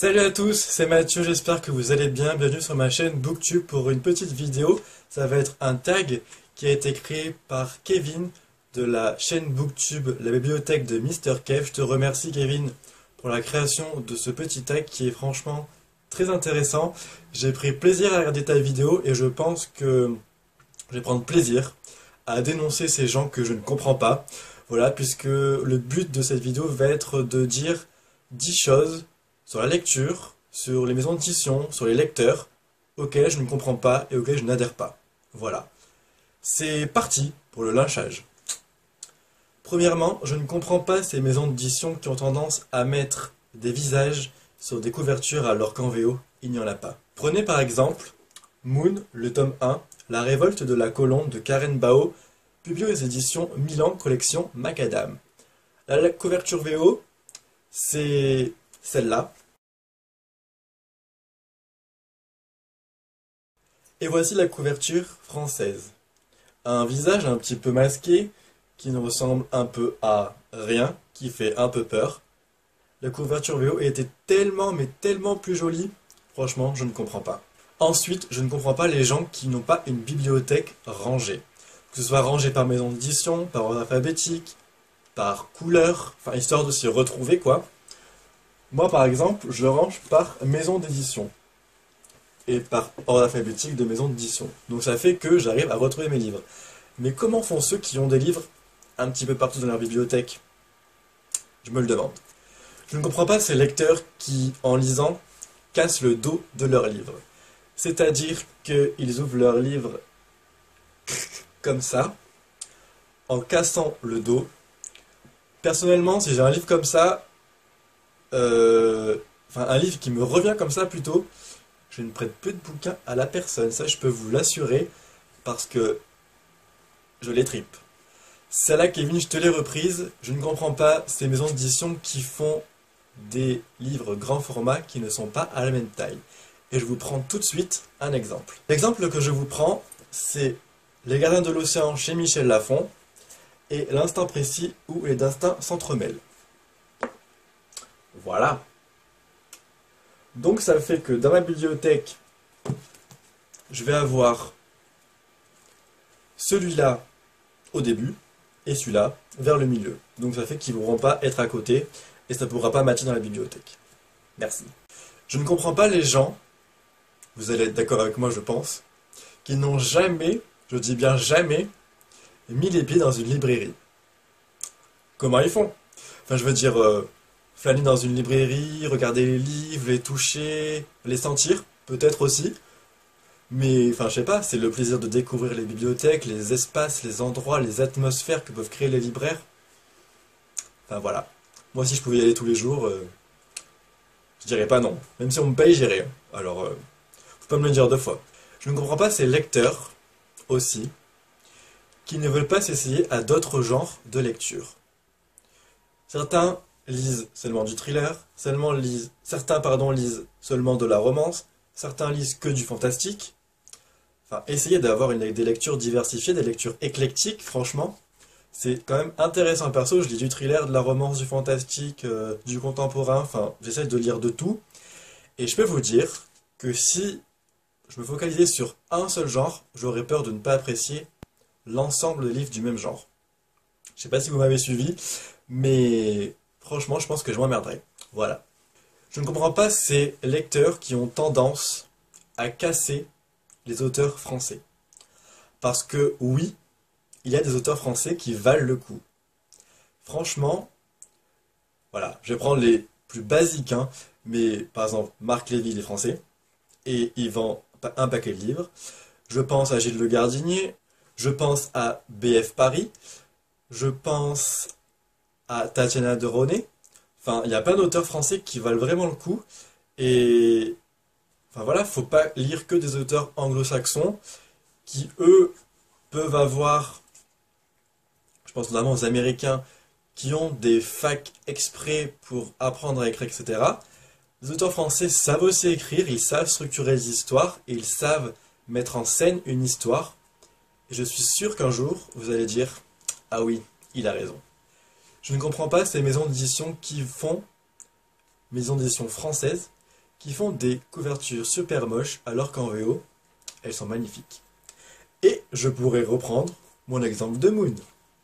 Salut à tous, c'est Mathieu, j'espère que vous allez bien. Bienvenue sur ma chaîne Booktube pour une petite vidéo. Ça va être un tag qui a été créé par Kevin de la chaîne Booktube, la bibliothèque de Mr. Kev. Je te remercie Kevin pour la création de ce petit tag qui est franchement très intéressant. J'ai pris plaisir à regarder ta vidéo et je pense que je vais prendre plaisir à dénoncer ces gens que je ne comprends pas. Voilà, puisque le but de cette vidéo va être de dire 10 choses sur la lecture, sur les maisons d'édition, sur les lecteurs, auxquels je ne comprends pas et auxquels je n'adhère pas. Voilà. C'est parti pour le lynchage. Premièrement, je ne comprends pas ces maisons d'édition qui ont tendance à mettre des visages sur des couvertures alors qu'en VO, il n'y en a pas. Prenez par exemple Moon, le tome 1, La révolte de la colombe de Karen Bao, publié aux éditions Milan Collection Macadam. La couverture VO, c'est celle-là. Et voici la couverture française. Un visage un petit peu masqué, qui ne ressemble un peu à rien, qui fait un peu peur. La couverture VO était tellement, mais tellement plus jolie. Franchement, je ne comprends pas. Ensuite, je ne comprends pas les gens qui n'ont pas une bibliothèque rangée. Que ce soit rangé par maison d'édition, par ordre alphabétique, par couleur, enfin histoire de s'y retrouver quoi. Moi par exemple, je range par maison d'édition et par ordre alphabétique de maison d'édition. Donc ça fait que j'arrive à retrouver mes livres. Mais comment font ceux qui ont des livres un petit peu partout dans leur bibliothèque? Je me le demande. Je ne comprends pas ces lecteurs qui, en lisant, cassent le dos de leur livre. C'est-à-dire qu'ils ouvrent leur livre comme ça, en cassant le dos. Personnellement, si j'ai un livre comme ça, enfin un livre qui me revient comme ça plutôt, je ne prête plus de bouquins à la personne. Ça, je peux vous l'assurer, parce que je les tripe. Celle-là, Kevin, je te l'ai reprise. Je ne comprends pas ces maisons d'édition qui font des livres grand format qui ne sont pas à la même taille. Et je vous prends tout de suite un exemple. L'exemple que je vous prends, c'est Les Gardiens de l'Océan chez Michel Lafon et L'instant précis où les destins s'entremêlent. Voilà. Donc ça fait que dans ma bibliothèque, je vais avoir celui-là au début et celui-là vers le milieu. Donc ça fait qu'ils ne pourront pas être à côté et ça ne pourra pas matcher dans la bibliothèque. Merci. Je ne comprends pas les gens, vous allez être d'accord avec moi je pense, qui n'ont jamais, je dis bien jamais, mis les pieds dans une librairie. Comment ils font? Enfin je veux dire, flâner dans une librairie, regarder les livres, les toucher, les sentir, peut-être aussi. Mais enfin je sais pas, c'est le plaisir de découvrir les bibliothèques, les espaces, les endroits, les atmosphères que peuvent créer les libraires. Enfin voilà. Moi si je pouvais y aller tous les jours, je dirais pas non. Même si on me paye, j'irais. Alors, faut pas me le dire deux fois. Je ne comprends pas ces lecteurs, aussi, qui ne veulent pas s'essayer à d'autres genres de lecture. Certains lisent seulement du thriller, certains lisent seulement de la romance, certains lisent que du fantastique. Enfin, essayer d'avoir des lectures diversifiées, des lectures éclectiques, franchement, c'est quand même intéressant. Perso, je lis du thriller, de la romance, du fantastique, du contemporain, enfin, j'essaie de lire de tout. Et je peux vous dire que si je me focalisais sur un seul genre, j'aurais peur de ne pas apprécier l'ensemble des livres du même genre. Je sais pas si vous m'avez suivi, mais franchement, je pense que je m'emmerderais. Voilà. Je ne comprends pas ces lecteurs qui ont tendance à casser les auteurs français. Parce que oui, il y a des auteurs français qui valent le coup. Franchement, voilà, je vais prendre les plus basiques, hein, mais par exemple, Marc Lévy, il est français, et il vend un paquet de livres. Je pense à Gilles Le Gardinier, je pense à B.F. Paris, je pense à Tatiana de René. Enfin, il y a plein d'auteurs français qui valent vraiment le coup, et enfin voilà, faut pas lire que des auteurs anglo-saxons qui, eux, peuvent avoir, je pense notamment aux Américains, qui ont des facs exprès pour apprendre à écrire, etc. Les auteurs français savent aussi écrire, ils savent structurer les histoires, et ils savent mettre en scène une histoire. Et je suis sûr qu'un jour, vous allez dire, ah oui, il a raison. Je ne comprends pas ces maisons d'édition qui font, maisons d'édition françaises, qui font des couvertures super moches alors qu'en VO, elles sont magnifiques. Et je pourrais reprendre mon exemple de Moon.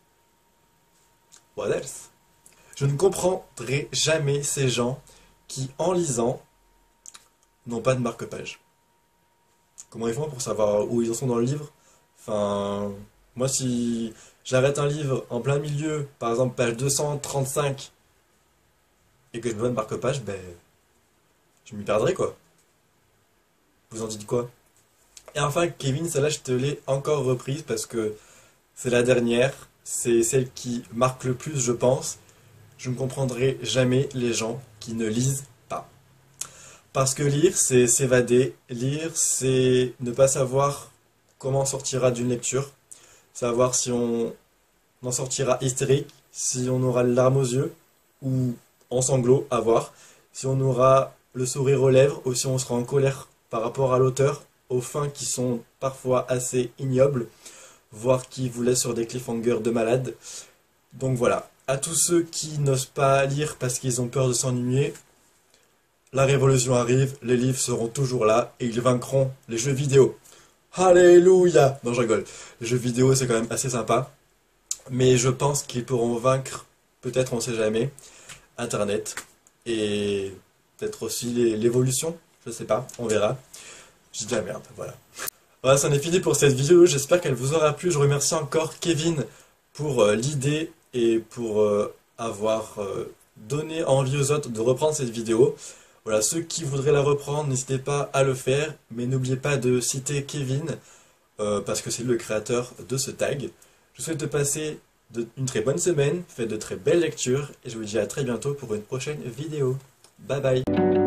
What else? Je ne comprendrai jamais ces gens qui, en lisant, n'ont pas de marque-page. Comment ils font pour savoir où ils en sont dans le livre? Enfin, moi si j'arrête un livre en plein milieu, par exemple page 235, et que je me donne marque-page, ben, je m'y perdrai quoi. Vous en dites quoi? Et enfin, Kevin, celle-là je te l'ai encore reprise parce que c'est la dernière, c'est celle qui marque le plus, je pense. Je ne comprendrai jamais les gens qui ne lisent pas. Parce que lire, c'est s'évader. Lire, c'est ne pas savoir comment on sortira d'une lecture. Savoir si on en sortira hystérique, si on aura les larmes aux yeux, ou en sanglots, à voir. Si on aura le sourire aux lèvres, ou si on sera en colère par rapport à l'auteur, aux fins qui sont parfois assez ignobles, voire qui vous laissent sur des cliffhangers de malade. Donc voilà. À tous ceux qui n'osent pas lire parce qu'ils ont peur de s'ennuyer, la révolution arrive, les livres seront toujours là et ils vaincront les jeux vidéo. Alléluia! Non, je rigole. Les jeux vidéo, c'est quand même assez sympa. Mais je pense qu'ils pourront vaincre, peut-être, on sait jamais, Internet. Et peut-être aussi l'évolution. Je sais pas, on verra. J'ai dit la merde, voilà. Voilà, c'en est fini pour cette vidéo. J'espère qu'elle vous aura plu. Je remercie encore Kevin pour l'idée et pour avoir donné envie aux autres de reprendre cette vidéo. Voilà, ceux qui voudraient la reprendre, n'hésitez pas à le faire, mais n'oubliez pas de citer Kevin, parce que c'est lui le créateur de ce tag. Je vous souhaite de passer une très bonne semaine, faites de très belles lectures, et je vous dis à très bientôt pour une prochaine vidéo. Bye bye!